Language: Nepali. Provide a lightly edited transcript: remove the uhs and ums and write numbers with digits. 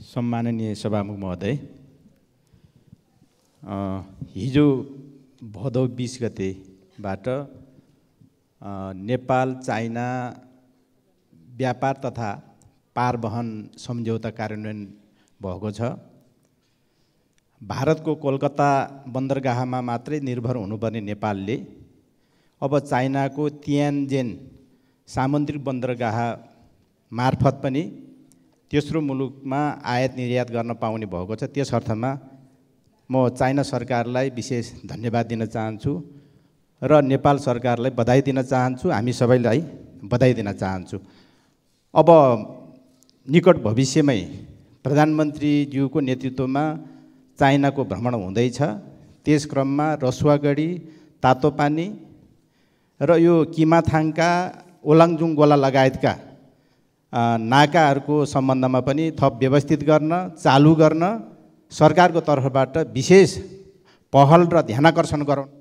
सम्माननीय सभामुख महोदय, हिजो भदौ 20 गतेबाट नेपाल चाइना व्यापार तथा पारवहन सम्झौता कार्यान्वयन भएको छ। भारतको कोलकाता बन्दरगाहमा मात्रै निर्भर हुनुपर्ने नेपालले अब चाइनाको तियानजिन सामुद्रिक बन्दरगाह मार्फत पनि तेस्रो मुलुकमा आयात निर्यात गर्न पाउने भएको छ। त्यस अर्थमा म चाइना सरकारलाई विशेष धन्यवाद दिन चाहन्छु र नेपाल सरकारलाई बधाई दिन चाहन्छु। हामी सबैलाई बधाई दिन चाहन्छु। अब निकट भविष्यमै प्रधानमन्त्रीज्यूको नेतृत्वमा चाइनाको भ्रमण हुँदैछ। त्यस क्रममा रसुवागढी, तातोपानी र यो किमाथाङका ओलाङजुङ गोला लगायतका नाकाहरूको सम्बन्धमा पनि थप व्यवस्थित गर्न, चालु गर्न सरकारको तर्फबाट विशेष पहल र ध्यानाकर्षण गराउन